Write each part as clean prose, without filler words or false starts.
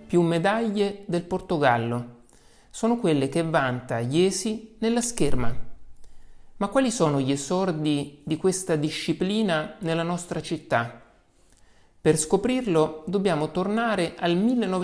più medaglie del Portogallo. Sono quelle che vanta Jesi nella scherma. Ma quali sono gli esordi di questa disciplina nella nostra città? Per scoprirlo dobbiamo tornare al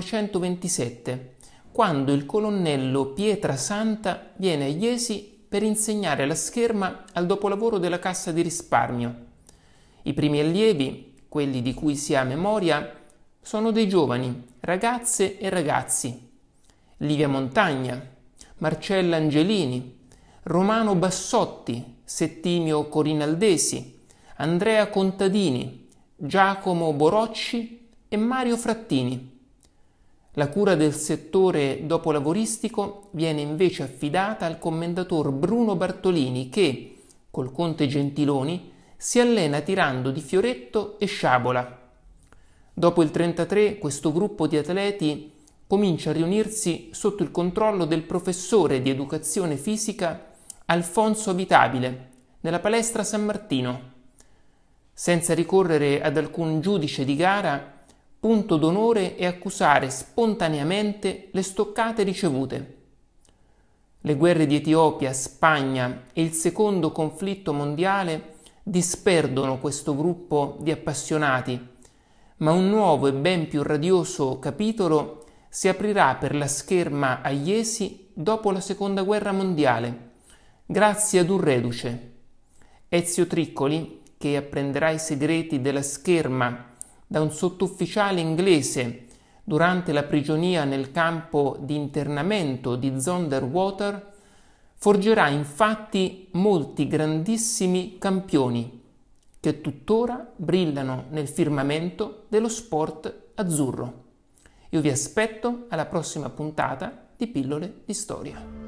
1927, quando il colonnello Pietrasanta viene a Jesi per insegnare la scherma al dopolavoro della Cassa di risparmio. I primi allievi, quelli di cui si ha memoria, sono dei giovani, ragazze e ragazzi. Livia Montagna, Marcella Angelini, Romano Bassotti, Settimio Corinaldesi, Andrea Contadini, Giacomo Borocci e Mario Frattini. La cura del settore dopolavoristico viene invece affidata al commendator Bruno Bartolini che, col conte Gentiloni, si allena tirando di fioretto e sciabola. Dopo il 1933 questo gruppo di atleti comincia a riunirsi sotto il controllo del professore di educazione fisica Alfonso Abitabile nella palestra San Martino. Senza ricorrere ad alcun giudice di gara, punto d'onore è accusare spontaneamente le stoccate ricevute. Le guerre di Etiopia, Spagna e il secondo conflitto mondiale disperdono questo gruppo di appassionati, ma un nuovo e ben più radioso capitolo si aprirà per la scherma a Jesi dopo la seconda guerra mondiale, grazie ad un reduce, Ezio Triccoli, che apprenderà i segreti della scherma da un sottufficiale inglese durante la prigionia nel campo di internamento di Zonderwater. Forgerà infatti molti grandissimi campioni che tuttora brillano nel firmamento dello sport azzurro. Io vi aspetto alla prossima puntata di Pillole di Storia.